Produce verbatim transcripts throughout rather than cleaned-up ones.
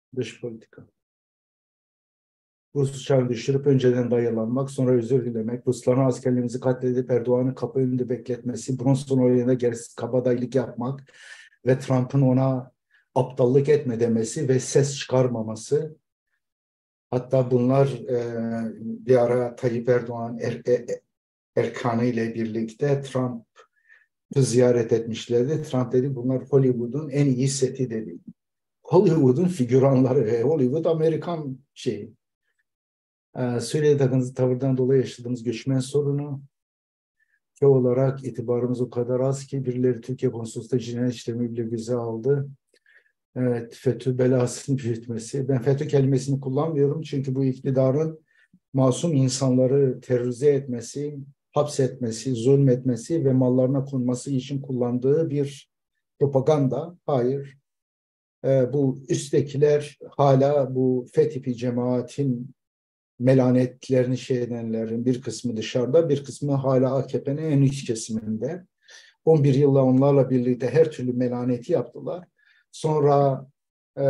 Dış politika. Rus uçağını düşürüp önceden dayılanmak, sonra özür dilemek, Rusların askerlerimizi katledip Erdoğan'ın kapı önünde bekletmesi, Brunson oyuna gerisi kabadayılık yapmak ve Trump'ın ona aptallık etme demesi ve ses çıkarmaması. Hatta bunlar e, bir ara Tayyip Erdoğan er, er, Erkan'ı ile birlikte Trump'ı ziyaret etmişlerdi. Trump dedi bunlar Hollywood'un en iyi seti dedi. Hollywood'un figüranları ve Hollywood Amerikan şeyi. Ee, Suriye takıntısı tavırdan dolayı yaşadığımız göçmen sorunu. Ülke olarak itibarımız o kadar az ki birileri Türkiye konsolosluğunda cinayet işlemi bile göze aldı. Evet, FETÖ belasını büyütmesi. Ben FETÖ kelimesini kullanmıyorum çünkü bu iktidarın masum insanları terörize etmesi, hapsetmesi, zulmetmesi ve mallarına konması için kullandığı bir propaganda. Hayır. Ee, bu üsttekiler hala bu FETÖ'cü cemaatin melanetlerini şey edenlerin bir kısmı dışarıda, bir kısmı hala A K P'nin en üst kesiminde. on bir yılda onlarla birlikte her türlü melaneti yaptılar. Sonra e,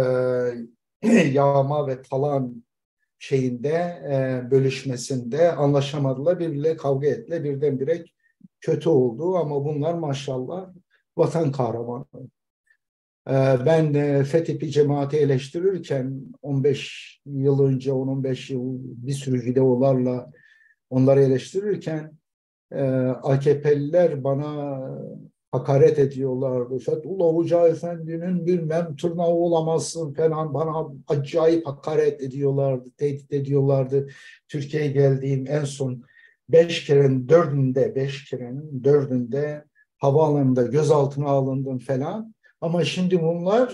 yağma ve talan şeyinde e, bölüşmesinde anlaşamadılar. Birbirle kavga ettiler. Birdenbire kötü oldu ama bunlar maşallah vatan kahramanı. E, ben e, FETÖ'cü cemaati eleştirirken on beş yıl önce, on on beş yıl bir sürü videolarla onları eleştirirken e, A K P'liler bana hakaret ediyorlardı. Fethullah Hoca Efendi'nin bilmem tırnağı olamazsın falan bana acayip hakaret ediyorlardı, tehdit ediyorlardı. Türkiye'ye geldiğim en son beş kerenin dördünde, beş kerenin dördünde havaalanında gözaltına alındım falan. Ama şimdi bunlar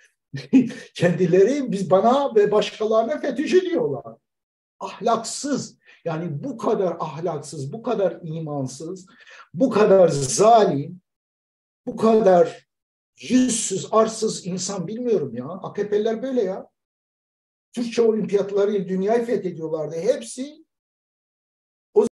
kendileri biz bana ve başkalarına FETÖ'cü diyorlar. Ahlaksız. Yani bu kadar ahlaksız, bu kadar imansız, bu kadar zalim, bu kadar yüzsüz, arsız insan bilmiyorum ya. A K P'liler böyle ya. Türkçe olimpiyatları dünyayı fethediyorlardı. Hepsi